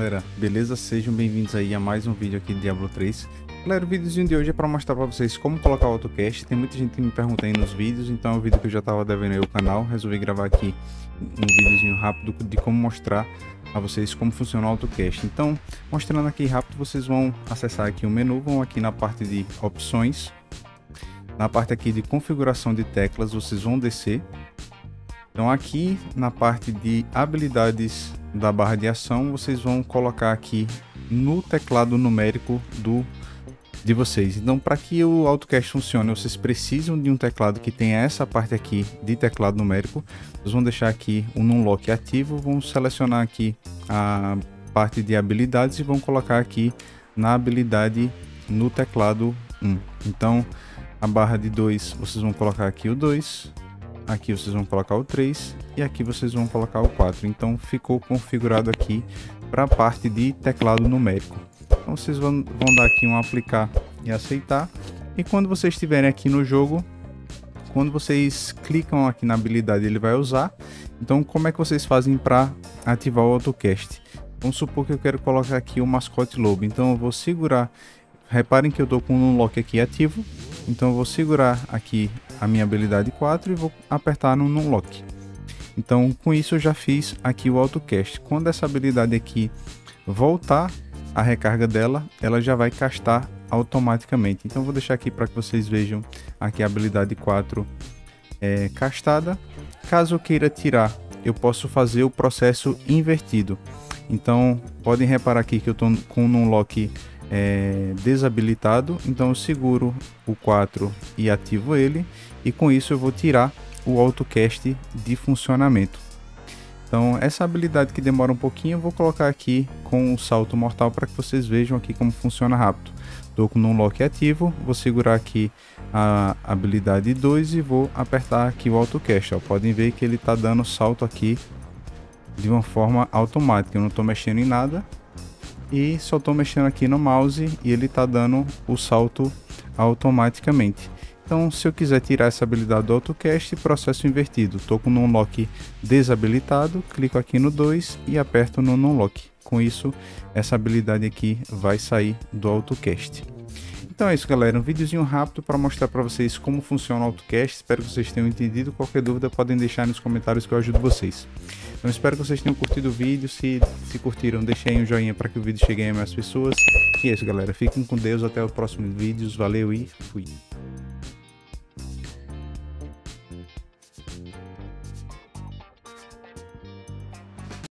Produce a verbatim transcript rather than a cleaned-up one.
galera, beleza? Sejam bem-vindos aí a mais um vídeo aqui de Diablo três. Galera, o videozinho de hoje é para mostrar para vocês como colocar o AutoCast. Tem muita gente que me pergunta aí nos vídeos, então é um vídeo que eu já estava devendo aí o canal. Resolvi gravar aqui um videozinho rápido de como mostrar a vocês como funciona o AutoCast. Então, mostrando aqui rápido, vocês vão acessar aqui o menu, vão aqui na parte de opções. Na parte aqui de configuração de teclas, vocês vão descer. Então aqui na parte de habilidades da barra de ação, vocês vão colocar aqui no teclado numérico do de vocês. Então, para que o AutoCast funcione, vocês precisam de um teclado que tenha essa parte aqui de teclado numérico. Vocês vão deixar aqui o Numlock ativo, vão selecionar aqui a parte de habilidades e vão colocar aqui na habilidade no teclado um. Então, a barra de dois, vocês vão colocar aqui o dois. Aqui vocês vão colocar o três e aqui vocês vão colocar o quatro. Então ficou configurado aqui para a parte de teclado numérico. Então vocês vão, vão dar aqui um aplicar e aceitar. E quando vocês estiverem aqui no jogo, quando vocês clicam aqui na habilidade, ele vai usar. Então como é que vocês fazem para ativar o AutoCast? Vamos supor que eu quero colocar aqui o mascote lobo. Então eu vou segurar. Reparem que eu estou com o Numlock aqui ativo. Então eu vou segurar aqui a minha habilidade quatro e vou apertar no Numlock. Então com isso eu já fiz aqui o AutoCast. Quando essa habilidade aqui voltar a recarga dela, ela já vai castar automaticamente. Então eu vou deixar aqui para que vocês vejam aqui a habilidade quatro é, castada. Caso eu queira tirar, eu posso fazer o processo invertido. Então podem reparar aqui que eu estou com o Numlock É, desabilitado, então eu seguro o quatro e ativo ele, e com isso eu vou tirar o AutoCast de funcionamento. Então essa habilidade que demora um pouquinho eu vou colocar aqui com o salto mortal para que vocês vejam aqui como funciona rápido. Estou com o Numlock ativo, vou segurar aqui a habilidade dois e vou apertar aqui o AutoCast. Ó, podem ver que ele está dando salto aqui de uma forma automática, eu não estou mexendo em nada. E só estou mexendo aqui no mouse e ele está dando o salto automaticamente. Então se eu quiser tirar essa habilidade do AutoCast, processo invertido. Estou com o Numlock desabilitado, clico aqui no dois e aperto no Numlock. Com isso, essa habilidade aqui vai sair do AutoCast. Então é isso, galera, um videozinho rápido para mostrar para vocês como funciona o AutoCast. Espero que vocês tenham entendido. Qualquer dúvida podem deixar nos comentários que eu ajudo vocês. Então espero que vocês tenham curtido o vídeo. Se, se curtiram, deixem aí um joinha para que o vídeo chegue a mais pessoas. E é isso, galera, fiquem com Deus, até os próximos vídeos. Valeu e fui!